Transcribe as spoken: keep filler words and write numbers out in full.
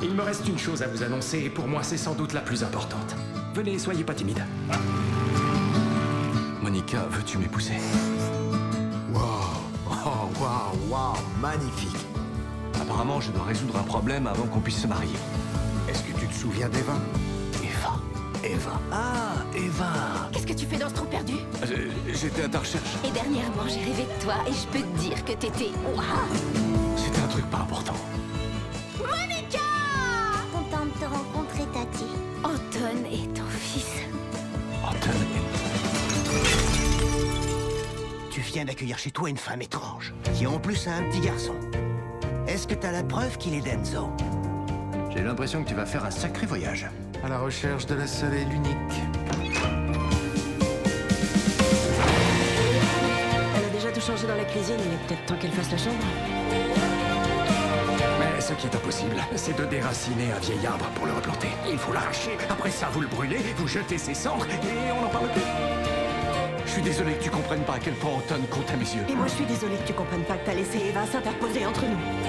Il me reste une chose à vous annoncer, et pour moi, c'est sans doute la plus importante. Venez, soyez pas timide. Monica, veux-tu m'épouser? Waouh, oh, waouh, waouh, magnifique. Apparemment, je dois résoudre un problème avant qu'on puisse se marier. Est-ce que tu te souviens d'Eva? Eva. Eva. Ah, Eva. Qu'est-ce que tu fais dans ce trou perdu? J'ai- J'étais à ta recherche. Et dernièrement, j'ai rêvé de toi et je peux te dire que t'étais... Waouh! C'était un truc pas important. Monica! Contente de te rencontrer, Tati. Anton est ton fils. Anton est... Tu viens d'accueillir chez toi une femme étrange, qui en plus a un petit garçon. Est-ce que t'as la preuve qu'il est d'Enzo? J'ai l'impression que tu vas faire un sacré voyage. À la recherche de la seule et l'unique. Elle a déjà tout changé dans la cuisine, il est peut-être temps qu'elle fasse la chambre. Mais ce qui est impossible, c'est de déraciner un vieil arbre pour le replanter. Il faut l'arracher, après ça, vous le brûlez, vous jetez ses cendres, et on n'en parle plus. Je suis désolé que tu comprennes pas à quel point Anton compte à mes yeux. Et moi, je suis désolée que tu comprennes pas que t'as laissé Eva s'interposer entre nous.